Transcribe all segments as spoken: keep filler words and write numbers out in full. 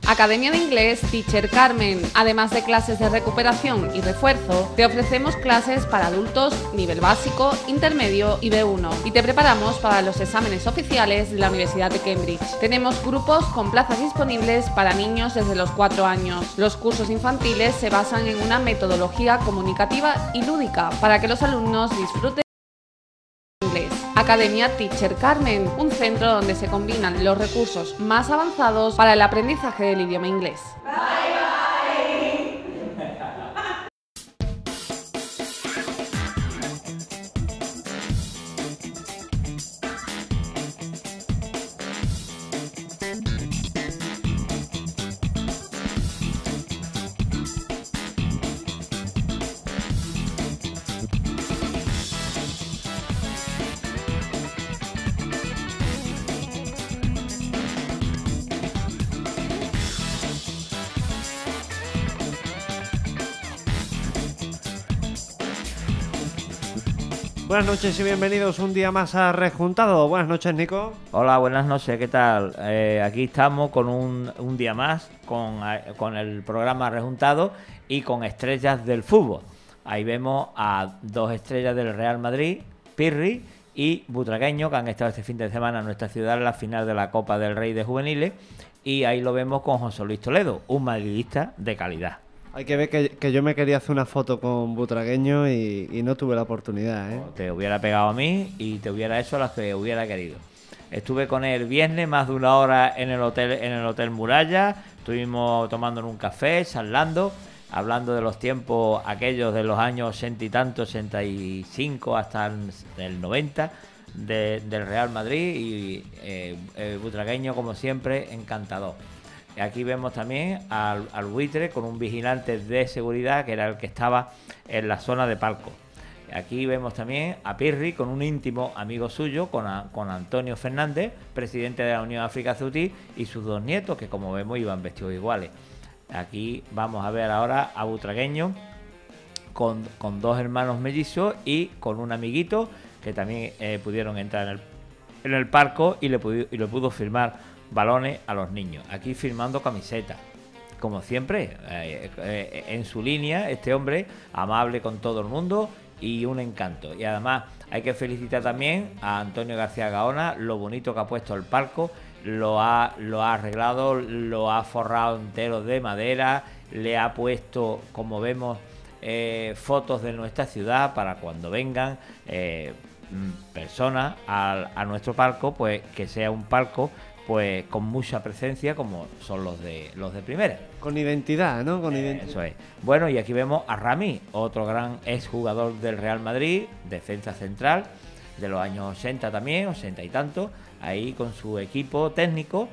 Academia de Inglés Teacher Carmen. Además de clases de recuperación y refuerzo, te ofrecemos clases para adultos nivel básico, intermedio y B uno y te preparamos para los exámenes oficiales de la Universidad de Cambridge. Tenemos grupos con plazas disponibles para niños desde los cuatro años. Los cursos infantiles se basan en una metodología comunicativa y lúdica para que los alumnos disfruten inglés. Academia Teacher Carmen, un centro donde se combinan los recursos más avanzados para el aprendizaje del idioma inglés. Bye, bye. Buenas noches y bienvenidos un día más a Rejuntado. Buenas noches, Nico. Hola, buenas noches, ¿qué tal? Eh, aquí estamos con un, un día más, con, con el programa Rejuntado y con estrellas del fútbol. Ahí vemos a dos estrellas del Real Madrid, Pirri y Butragueño, que han estado este fin de semana en nuestra ciudad en la final de la Copa del Rey de Juveniles. Y ahí lo vemos con José Luis Toledo, un madridista de calidad. Hay que ver que, que yo me quería hacer una foto con Butragueño y, y no tuve la oportunidad, ¿eh? Te hubiera pegado a mí y te hubiera hecho las que hubiera querido. Estuve con él el viernes, más de una hora en el hotel, en el hotel Muralla. Estuvimos tomándonos un café, charlando, hablando de los tiempos aquellos de los años ochenta y tanto, ochenta y cinco hasta el, el noventa de, del Real Madrid. Y eh, eh, Butragueño, como siempre, encantador. Aquí vemos también al, al buitre con un vigilante de seguridad que era el que estaba en la zona de palco. Aquí vemos también a Pirri con un íntimo amigo suyo, con, a, con Antonio Fernández, presidente de la Unión África Ceutí, y sus dos nietos, que como vemos iban vestidos iguales. Aquí vamos a ver ahora a Butragueño con, con dos hermanos mellizos y con un amiguito que también eh, pudieron entrar en el, en el palco y le, pudo, y le pudo firmar balones a los niños. Aquí firmando camisetas, como siempre, eh, eh, en su línea, este hombre amable con todo el mundo y un encanto. Y además hay que felicitar también a Antonio García Gaona, lo bonito que ha puesto el palco, lo ha, lo ha arreglado, lo ha forrado entero de madera, le ha puesto, como vemos, eh, fotos de nuestra ciudad para cuando vengan eh, personas a, a nuestro palco, pues que sea un palco pues con mucha presencia, como son los de los de primera. Con identidad, ¿no? Con eh, identidad. Eso es. Bueno, y aquí vemos a Rami, otro gran exjugador del Real Madrid, defensa central, de los años ochenta también, ochenta y tanto, ahí con su equipo técnico.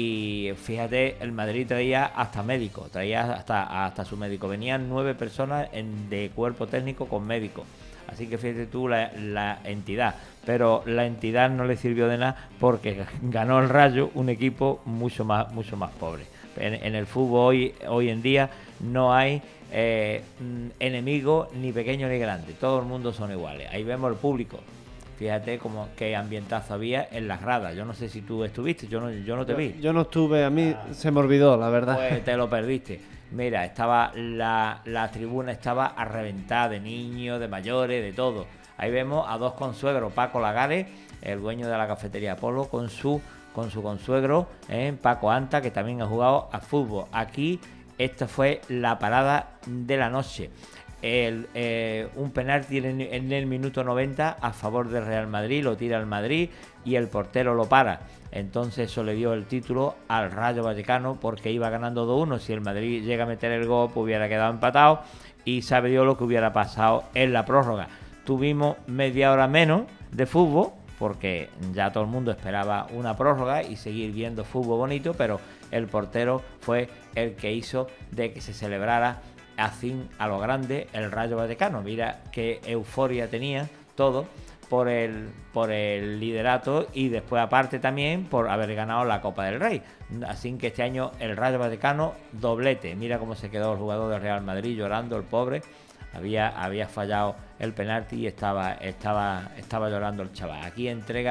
Y fíjate, el Madrid traía hasta médico, traía hasta, hasta su médico. Venían nueve personas en, de cuerpo técnico con médico. Así que fíjate tú la, la entidad. Pero la entidad no le sirvió de nada porque ganó el Rayo, un equipo mucho más, mucho más pobre. En, en el fútbol hoy, hoy en día no hay eh, enemigo ni pequeño ni grande. Todo el mundo son iguales. Ahí vemos el público. Fíjate como qué ambientazo había en las gradas. Yo no sé si tú estuviste, yo no, yo no te yo, vi. Yo no estuve, a mí ah, se me olvidó, la verdad. Pues te lo perdiste. Mira, estaba la, la tribuna estaba a reventar de niños, de mayores, de todo. Ahí vemos a dos consuegros, Paco Lagares, el dueño de la cafetería Polo, con su, con su consuegro, eh, Paco Anta, que también ha jugado a fútbol. Aquí esta fue la parada de la noche. El, eh, un penalti en, en el minuto noventa a favor del Real Madrid, lo tira el Madrid y el portero lo para. Entonces eso le dio el título al Rayo Vallecano porque iba ganando dos uno. Si el Madrid llega a meter el gol, pues hubiera quedado empatado y sabe Dios lo que hubiera pasado en la prórroga. Tuvimos media hora menos de fútbol porque ya todo el mundo esperaba una prórroga y seguir viendo fútbol bonito, pero el portero fue el que hizo de que se celebrara así a lo grande el Rayo Vallecano. Mira qué euforia tenía todo por el, por el liderato y después aparte también por haber ganado la Copa del Rey. Así que este año el Rayo Vallecano doblete. Mira cómo se quedó el jugador del Real Madrid llorando, el pobre. Había, había fallado el penalti y estaba, estaba, estaba llorando el chaval. Aquí entrega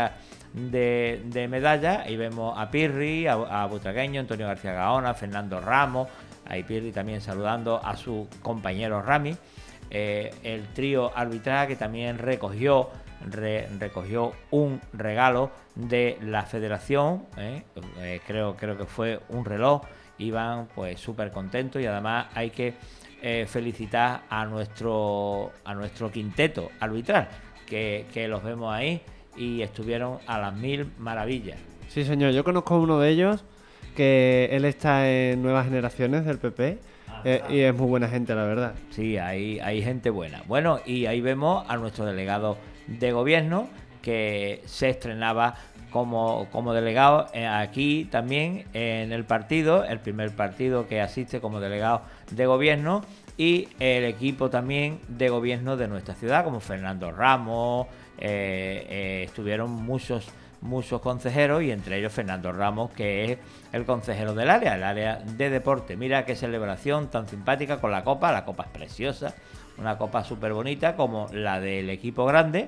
de, de medallas. Ahí vemos a Pirri, a, a Butragueño, Antonio García Gaona, Fernando Ramos, ahí Pirri también saludando a su compañero Rami. Eh, el trío arbitral que también recogió re, recogió un regalo de la federación, eh, eh, creo, creo que fue un reloj. Iban pues súper contentos y además hay que eh, felicitar a nuestro a nuestro quinteto arbitral que, que los vemos ahí y estuvieron a las mil maravillas. Sí, señor, yo conozco a uno de ellos que él está en Nuevas Generaciones del P P. Eh, y es muy buena gente, la verdad. Sí, hay, hay gente buena. Bueno, y ahí vemos a nuestro delegado de gobierno que se estrenaba como, como delegado eh, aquí también en el partido, el primer partido que asiste como delegado de gobierno, y el equipo también de gobierno de nuestra ciudad, como Fernando Ramos, eh, eh, estuvieron muchos muchos consejeros y entre ellos Fernando Ramos, que es el consejero del área, el área de deporte. Mira qué celebración tan simpática con la copa, la copa es preciosa, una copa súper bonita como la del equipo grande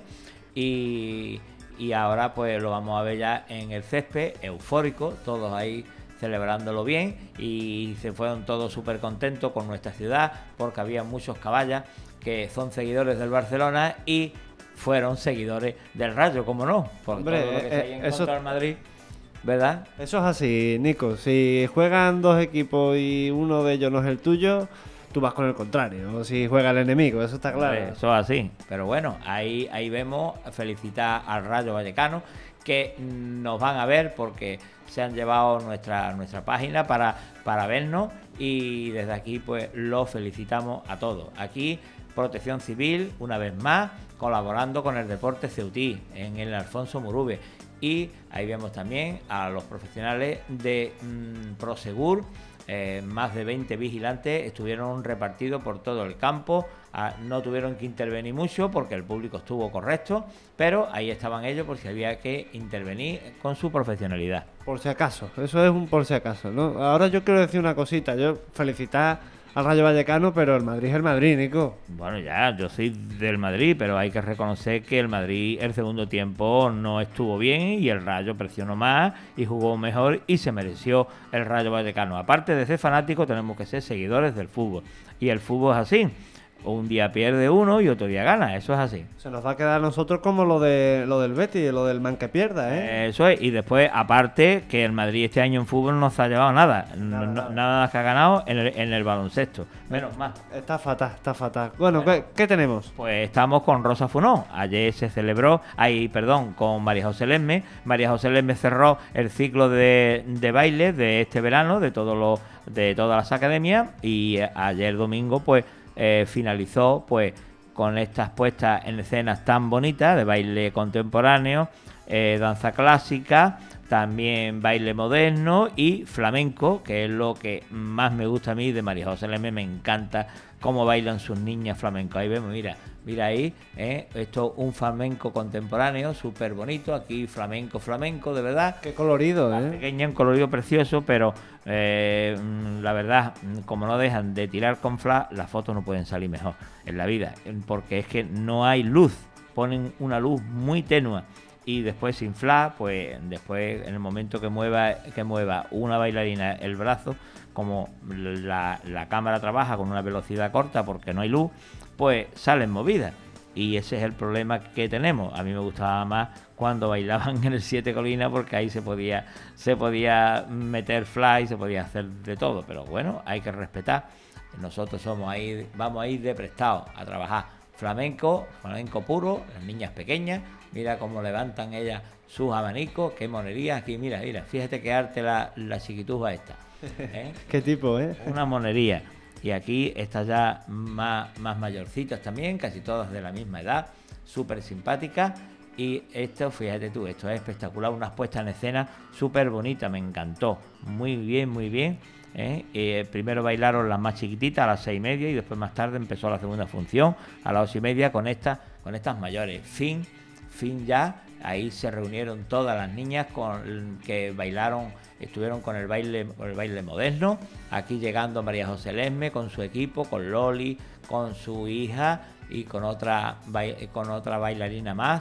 y, y ahora pues lo vamos a ver ya en el césped, eufórico, todos ahí celebrándolo bien y se fueron todos súper contentos con nuestra ciudad porque había muchos caballas que son seguidores del Barcelona y fueron seguidores del Rayo, como no, por Hombre, todo lo que eh, se hay en eso, contra del Madrid, ¿verdad? Eso es así, Nico. Si juegan dos equipos y uno de ellos no es el tuyo, tú vas con el contrario. O si juega el enemigo, eso está claro. Hombre, eso es así. Pero bueno, ahí, ahí vemos, felicitar al Rayo Vallecano, que nos van a ver porque se han llevado nuestra, nuestra página para, para vernos y desde aquí pues los felicitamos a todos. Aquí Protección Civil, una vez más, colaborando con el Deporte Ceutí en el Alfonso Murube. Y ahí vemos también a los profesionales de mmm, Prosegur, eh, más de veinte vigilantes estuvieron repartidos por todo el campo. Ah, no tuvieron que intervenir mucho porque el público estuvo correcto, pero ahí estaban ellos por si había que intervenir con su profesionalidad. Por si acaso, eso es un por si acaso, ¿no? Ahora yo quiero decir una cosita, yo felicitar al Rayo Vallecano, pero el Madrid es el Madrid, Nico. Bueno, ya, yo soy del Madrid, pero hay que reconocer que el Madrid el segundo tiempo no estuvo bien y el Rayo presionó más y jugó mejor y se mereció el Rayo Vallecano. Aparte de ser fanáticos, tenemos que ser seguidores del fútbol. Y el fútbol es así. Un día pierde uno y otro día gana, eso es así. Se nos va a quedar a nosotros como lo de lo del Betis, lo del man que pierda, ¿eh? Eso es, y después, aparte, que el Madrid este año en fútbol no se ha llevado nada, nada, no, nada. nada que ha ganado en el, en el baloncesto, menos más. Está fatal, está fatal. Bueno, ¿qué, qué tenemos? Pues estamos con Rosa Funó, ayer se celebró, ahí, perdón, con María José Lesme. María José Lesme cerró el ciclo de, de baile de este verano, de, todo lo, de todas las academias, y ayer domingo, pues, Eh, finalizó pues con estas puestas en escenas tan bonitas de baile contemporáneo, eh, danza clásica, también baile moderno y flamenco, que es lo que más me gusta a mí de María José Leme. Me encanta cómo bailan sus niñas flamenco. Ahí vemos, mira, mira ahí, eh, esto un flamenco contemporáneo súper bonito, aquí flamenco, flamenco, de verdad. Qué colorido, la ¿eh? Pequeña, un colorido precioso, pero eh, la verdad, como no dejan de tirar con flash, las fotos no pueden salir mejor en la vida, porque es que no hay luz, ponen una luz muy tenue. Y después sin flash, pues después en el momento que mueva que mueva una bailarina el brazo, como la, la cámara trabaja con una velocidad corta porque no hay luz, pues salen movidas. Y ese es el problema que tenemos. A mí me gustaba más cuando bailaban en el Siete Colinas porque ahí se podía se podía meter flash, se podía hacer de todo. Pero bueno, hay que respetar. Nosotros somos ahí, vamos a ir de prestado a trabajar. Flamenco, flamenco puro, las niñas pequeñas, mira cómo levantan ellas sus abanicos, qué monerías, aquí mira, mira, fíjate qué arte la, la chiquituja esta. ¿eh? Qué tipo, ¿eh? Una monería. Y aquí estas ya más, más mayorcitas también, casi todas de la misma edad, súper simpáticas. Y esto, fíjate tú, esto es espectacular, unas puestas en escena súper bonitas, me encantó, muy bien, muy bien. ¿Eh? Eh, primero bailaron las más chiquititas a las seis y media y después más tarde empezó la segunda función a las ocho y media con estas con estas mayores. Fin, fin ya, ahí se reunieron todas las niñas con que bailaron, estuvieron con el baile, con el baile moderno. Aquí llegando María José Lesme con su equipo, con Loli, con su hija y con otra con otra bailarina más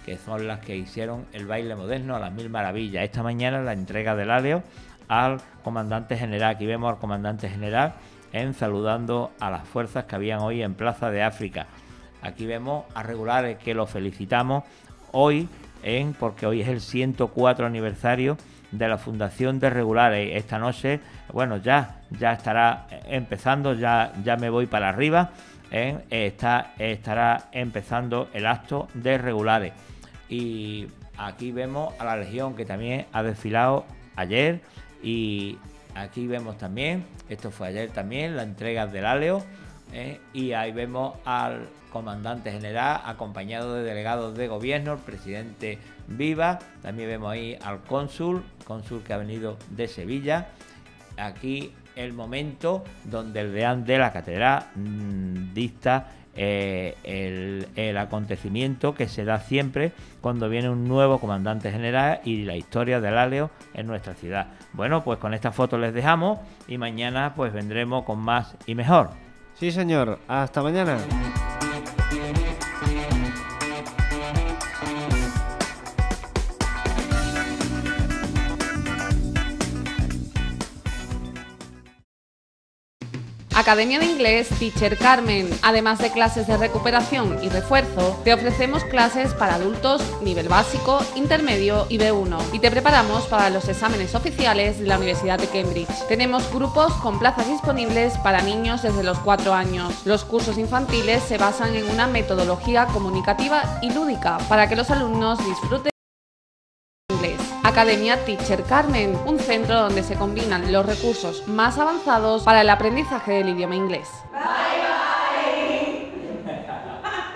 que son las que hicieron el baile moderno a las mil maravillas. Esta mañana la entrega del áleo al comandante general. Aquí vemos al comandante general en saludando a las fuerzas que habían hoy en Plaza de África. Aquí vemos a Regulares, que lo felicitamos hoy, en porque hoy es el ciento cuatro aniversario de la fundación de Regulares. Esta noche, bueno, ya ya estará empezando, ya ya me voy para arriba, ¿eh? Está, estará empezando el acto de Regulares. Y aquí vemos a la Legión, que también ha desfilado ayer, y aquí vemos también, esto fue ayer también, la entrega del áleo, ¿eh? Y ahí vemos al comandante general acompañado de delegados de gobierno, el presidente Viva. También vemos ahí al cónsul, cónsul que ha venido de Sevilla. Aquí el momento donde el deán de la catedral mmm, dicta eh, el, el acontecimiento que se da siempre cuando viene un nuevo comandante general y la historia del áleo en nuestra ciudad. Bueno, pues con esta foto les dejamos y mañana pues vendremos con más y mejor. Sí, señor. Hasta mañana. Academia de Inglés Teacher Carmen. Además de clases de recuperación y refuerzo, te ofrecemos clases para adultos nivel básico, intermedio y B uno y te preparamos para los exámenes oficiales de la Universidad de Cambridge. Tenemos grupos con plazas disponibles para niños desde los cuatro años. Los cursos infantiles se basan en una metodología comunicativa y lúdica para que los alumnos disfruten inglés. Academia Teacher Carmen, un centro donde se combinan los recursos más avanzados para el aprendizaje del idioma inglés. Bye, bye.